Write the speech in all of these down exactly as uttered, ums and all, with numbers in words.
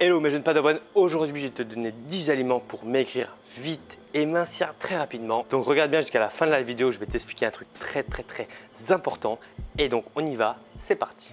Hello mes jeunes padawans, aujourd'hui je vais te donner dix aliments pour maigrir vite et mincir très rapidement. Donc regarde bien jusqu'à la fin de la vidéo, je vais t'expliquer un truc très très très important. Et donc on y va, c'est parti.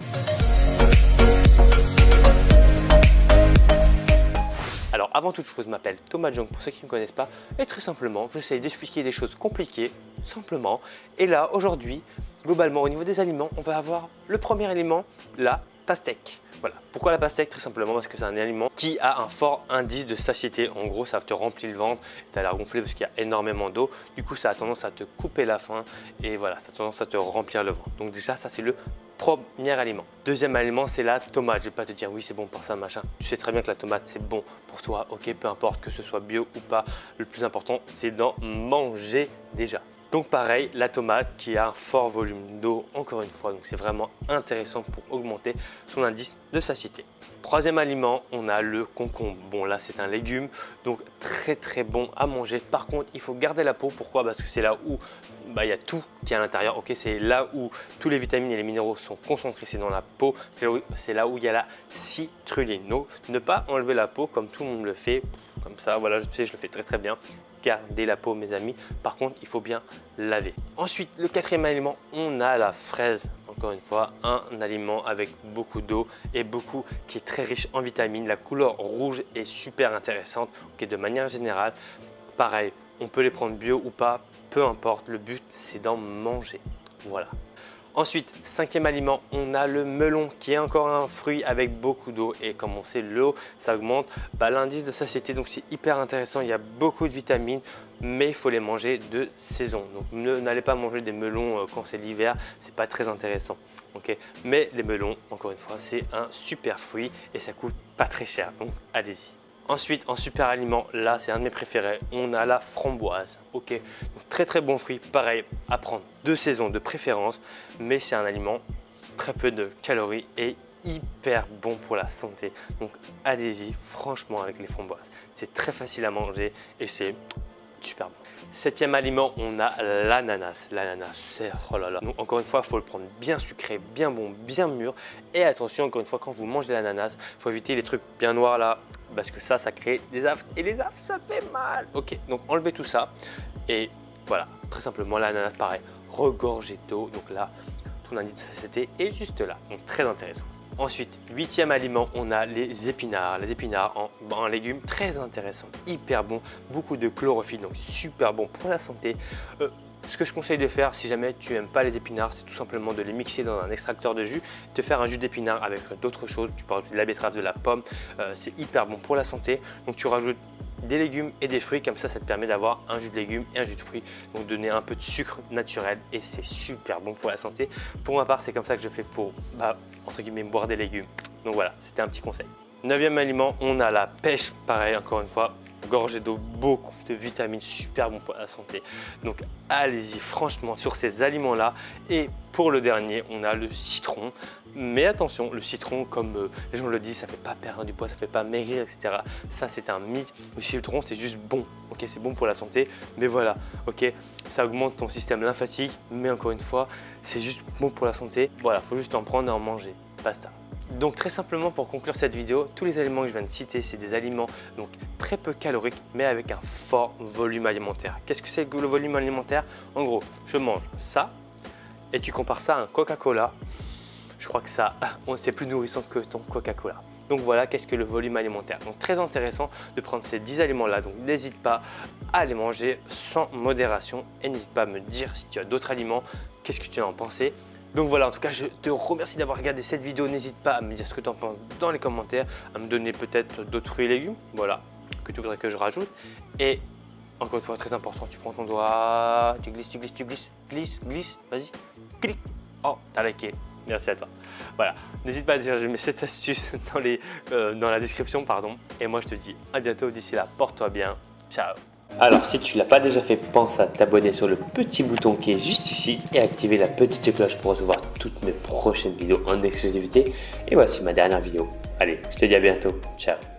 Alors avant toute chose, je m'appelle Thomas Jong pour ceux qui ne me connaissent pas. Et très simplement, j'essaie d'expliquer des choses compliquées, simplement. Et là aujourd'hui, globalement au niveau des aliments, on va avoir le premier aliment, la pastèque. Voilà. Pourquoi la pastèque? Très simplement parce que c'est un aliment qui a un fort indice de satiété. En gros, ça te remplit le ventre, tu as l'air gonflé parce qu'il y a énormément d'eau. Du coup, ça a tendance à te couper la faim et voilà, ça a tendance à te remplir le ventre. Donc déjà, ça c'est le premier aliment. Deuxième aliment, c'est la tomate. Je vais pas te dire oui, c'est bon pour ça, machin. Tu sais très bien que la tomate, c'est bon pour toi. Ok, peu importe que ce soit bio ou pas. Le plus important, c'est d'en manger déjà. Donc pareil, la tomate qui a un fort volume d'eau, encore une fois, donc c'est vraiment intéressant pour augmenter son indice de satiété. Troisième aliment, on a le concombre. Bon là c'est un légume, donc très très bon à manger. Par contre, il faut garder la peau. Pourquoi? Parce que c'est là où bah, il y a tout qui est à l'intérieur. Ok, c'est là où tous les vitamines et les minéraux sont concentrés, c'est dans la peau. C'est là, là où il y a la citrulline. Donc ne pas enlever la peau comme tout le monde le fait, comme ça. Voilà, je sais, je le fais très très bien. Gardez la peau mes amis, par contre il faut bien laver. Ensuite le quatrième aliment, on a la fraise. Encore une fois, un aliment avec beaucoup d'eau et beaucoup qui est très riche en vitamines. La couleur rouge est super intéressante. Okay, de manière générale, pareil, on peut les prendre bio ou pas, peu importe, le but c'est d'en manger. Voilà. Ensuite, cinquième aliment, on a le melon qui est encore un fruit avec beaucoup d'eau et comme on sait, l'eau, ça augmente bah, l'indice de satiété, donc c'est hyper intéressant. Il y a beaucoup de vitamines, mais il faut les manger de saison. Donc n'allez pas manger des melons quand c'est l'hiver, c'est pas très intéressant. Okay, mais les melons, encore une fois, c'est un super fruit et ça coûte pas très cher, donc allez-y. Ensuite, en super aliment, là c'est un de mes préférés, on a la framboise. Ok, donc très très bon fruit, pareil, à prendre de saison de préférence, mais c'est un aliment très peu de calories et hyper bon pour la santé. Donc allez-y, franchement, avec les framboises, c'est très facile à manger et c'est super bon. Septième aliment, on a l'ananas. L'ananas, c'est oh là là. Donc encore une fois, il faut le prendre bien sucré, bien bon, bien mûr. Et attention, encore une fois, quand vous mangez l'ananas, il faut éviter les trucs bien noirs là, parce que ça, ça crée des affes. Et les affes, ça fait mal. Ok, donc enlevez tout ça. Et voilà, très simplement, l'ananas, pareil, regorgé d'eau. Donc là, ton indice de satiété est juste là. Donc très intéressant. Ensuite, huitième aliment, on a les épinards. Les épinards en, en légumes très intéressant, hyper bon, beaucoup de chlorophylle, donc super bon pour la santé. Euh, ce que je conseille de faire, si jamais tu n'aimes pas les épinards, c'est tout simplement de les mixer dans un extracteur de jus, de faire un jus d'épinards avec d'autres choses. Tu peux rajouter de la betterave, de la pomme, euh, c'est hyper bon pour la santé. Donc tu rajoutes des légumes et des fruits, comme ça, ça te permet d'avoir un jus de légumes et un jus de fruits. Donc donner un peu de sucre naturel et c'est super bon pour la santé. Pour ma part, c'est comme ça que je fais pour, bah, entre guillemets, boire des légumes. Donc voilà, c'était un petit conseil. Neuvième aliment, on a la pêche. Pareil, encore une fois, gorgée d'eau, beaucoup de vitamines, super bon pour la santé. Donc allez-y franchement sur ces aliments-là. Et pour le dernier, on a le citron. Mais attention, le citron, comme euh, les gens le disent, ça ne fait pas perdre du poids, ça ne fait pas maigrir, et cetera. Ça, c'est un mythe. Le citron, c'est juste bon. Ok, c'est bon pour la santé. Mais voilà, ok, ça augmente ton système lymphatique. Mais encore une fois, c'est juste bon pour la santé. Voilà, il faut juste en prendre et en manger. Basta. Donc très simplement pour conclure cette vidéo, tous les aliments que je viens de citer, c'est des aliments donc très peu caloriques mais avec un fort volume alimentaire. Qu'est-ce que c'est que le volume alimentaire? En gros, je mange ça et tu compares ça à un Coca-Cola. Je crois que ça, c'est plus nourrissant que ton Coca-Cola. Donc voilà, qu'est-ce que le volume alimentaire? Donc très intéressant de prendre ces dix aliments-là. Donc n'hésite pas à les manger sans modération et n'hésite pas à me dire si tu as d'autres aliments, qu'est-ce que tu en pensais. Donc voilà, en tout cas, je te remercie d'avoir regardé cette vidéo. N'hésite pas à me dire ce que tu en penses dans les commentaires, à me donner peut-être d'autres fruits et légumes, voilà, que tu voudrais que je rajoute. Et encore une fois, très important, tu prends ton doigt, tu glisses, tu glisses, tu glisses, glisse, glisse, vas-y, clique. Oh, t'as liké, merci à toi. Voilà, n'hésite pas à dire, je mets cette astuce dans, les, euh, dans la description, pardon. Et moi, je te dis à bientôt, d'ici là, porte-toi bien, ciao. Alors si tu ne l'as pas déjà fait, pense à t'abonner sur le petit bouton qui est juste ici et activer la petite cloche pour recevoir toutes mes prochaines vidéos en exclusivité. Et voici ma dernière vidéo. Allez, je te dis à bientôt. Ciao.